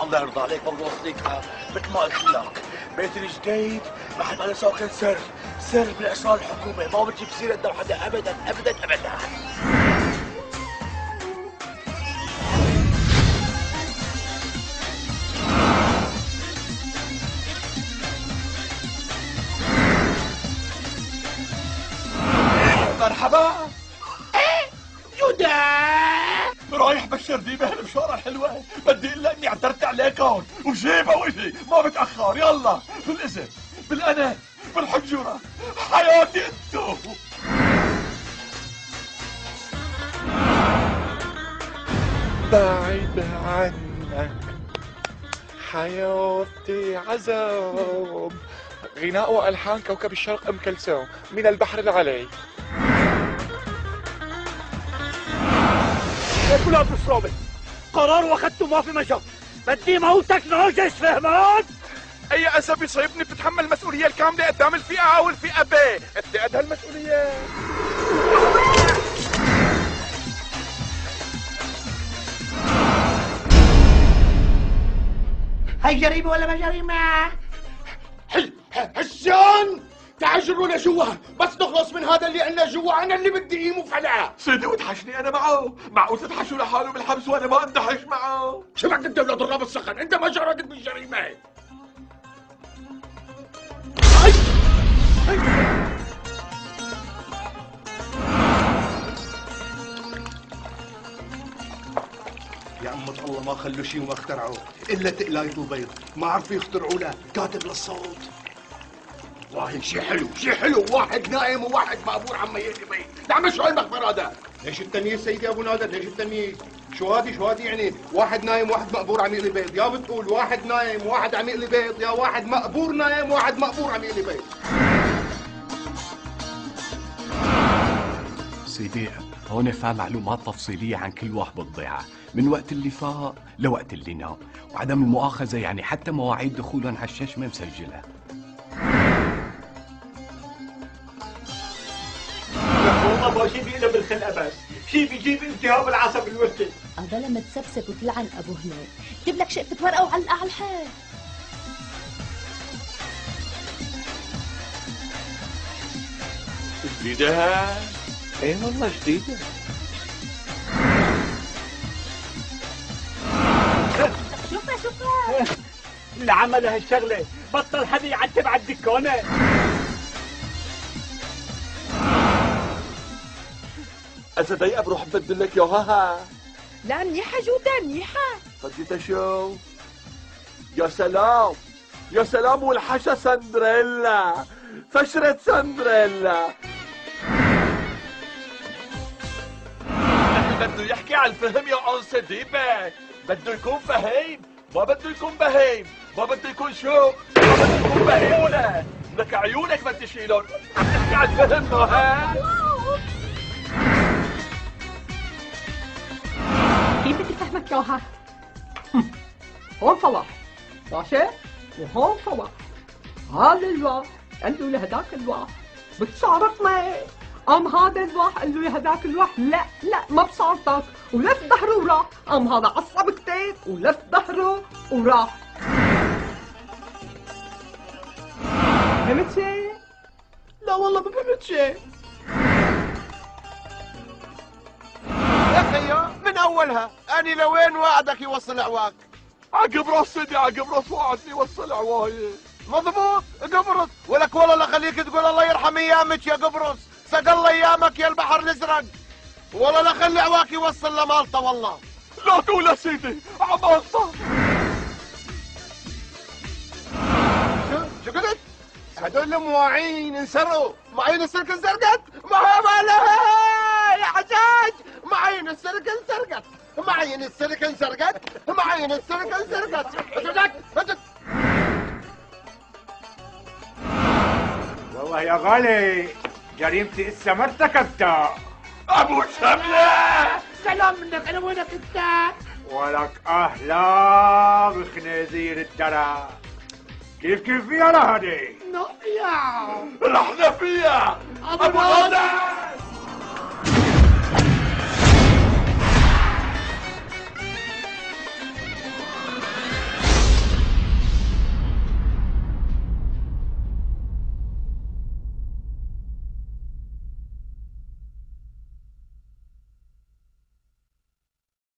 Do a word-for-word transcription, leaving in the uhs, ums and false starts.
الله يرضى عليك برضه وصليكها مثل ما قلت لك، بيت الجديد محل انا ساكن سر، سر بالاسرار الحكومه، ما بتجيب سيره قدام حدا ابدا ابدا ابدا. مرحبا. ايه جودة رايح بشر ديبه هالمشوارة الحلوة، بدي الا اني عثرت عليك هون وجيبها وجهي ما بتأخر. يلا بالاسم بالانا بالحجرة حياتي انتو. بعيد عنك حياتي عذاب. غناء والحان كوكب الشرق ام كلثوم من البحر العلي. كلها بالصوبة قرار واخدته ما في مجال، بدي موتك نوجس فهمان؟ اي اسى بيصيبني بتتحمل المسؤولية الكاملة قدام الفئة او الفئة ب، انت قد هالمسؤولية؟ هاي جريمة ولا ما جريمة؟ حل حسان تعجلونا جوا، بس نخلص من هذا اللي عنا جوا، انا اللي بدي اقيم وفعلها. سيدي وتحشني انا معه، معقول تتحشوا لحاله بالحبس وانا ما اندحش معه؟ شو بدك انت ولاد الراب السخن؟ انت ما جرتك بالجريمه. أي. أي. يا أمة الله ما خلوا شيء وما اخترعوه إلا تقلاية البيض، ما عرفوا يخترعوا له كاتب للصوت. والله شي حلو شي حلو، واحد نايم وواحد مقبور عم يقلي بيت، نعم شو هالمخبر هذا؟ ليش التمييز سيدي أبو نادر؟ ليش التمييز؟ شو هادي شو هادي يعني؟ واحد نايم واحد مقبور عم يقلي بيض، يا بتقول واحد نايم واحد عم يقلي بيض، يا واحد مقبور نايم واحد مقبور عم يقلي بيض. سيدي هون فيها معلومات تفصيلية عن كل واحد بالضيعة، من وقت اللي فاق لوقت اللي نام، وعدم المؤاخذة يعني حتى مواعيد دخولهم على الشاشة مسجلة. والله ما شي بيقلب بالخلقة بس، شي بيجيب التهاب العصب الوسطي. هذا لما تسبسب وتلعن ابو هناك، جيب لك شقفة ورقة وعلقها على الحيط. جديدة؟ ايه والله جديدة. شوفها شوفها اللي عمل هالشغلة بطل حدا يعتب على الدكانة. إذا ضيقة بروح بدل لك إياها. لا منيحة جودة منيحة. بدي أشوف. يا سلام يا سلام، والحشا سندريلا، فشرة سندريلا. بده يحكي على الفهم يا أنسة ديبة، بده يكون فهيم، ما بده يكون بهيم، ما بده يكون شو، ما بده يكون بهيمونة، لك عيونك ما تشيلون، عم تحكي على الفهم ها؟ كيف بدي فهمك اياها؟ هون صلاح ماشي؟ وهون صلاح، هذا الواح قال له لهداك الواح بتصارفنا، قام هذا الواح قال له لهداك الواح لا لا ما بصارتك، ولف ظهره وراح، قام هذا عصب كتير ولف ظهره وراح. فهمت شيء؟ لا والله ما فهمت شيء. يا خيا من اولها اني لوين وعدك يوصل عواك؟ عقب راس سيدي، عقب راس وعدني يوصل عواي. مضبوط قبرص، ولك والله لا خليك تقول الله يرحم ايامك يا قبرص، سقى الله ايامك يا البحر الازرق، والله لا خلي عواك يوصل لمالطا والله. لا تقول يا سيدي عمالطا. شو شو قلت؟ هدول مواعين انسرقوا، معين السلك انسرقت؟ ما هو مالها يا حجاج، معين السلك انسرقت، معين السلك انسرقت، معين السلك انسرقت. والله يا غالي جريمتي لسه ما ارتكبتها. ابو شمله سلام منك، انا وينك انت؟ ولك اهلا بخنازير الدرع. كيف كيف فيها لهدي؟ نحيا رحنا فيها ابو غادة.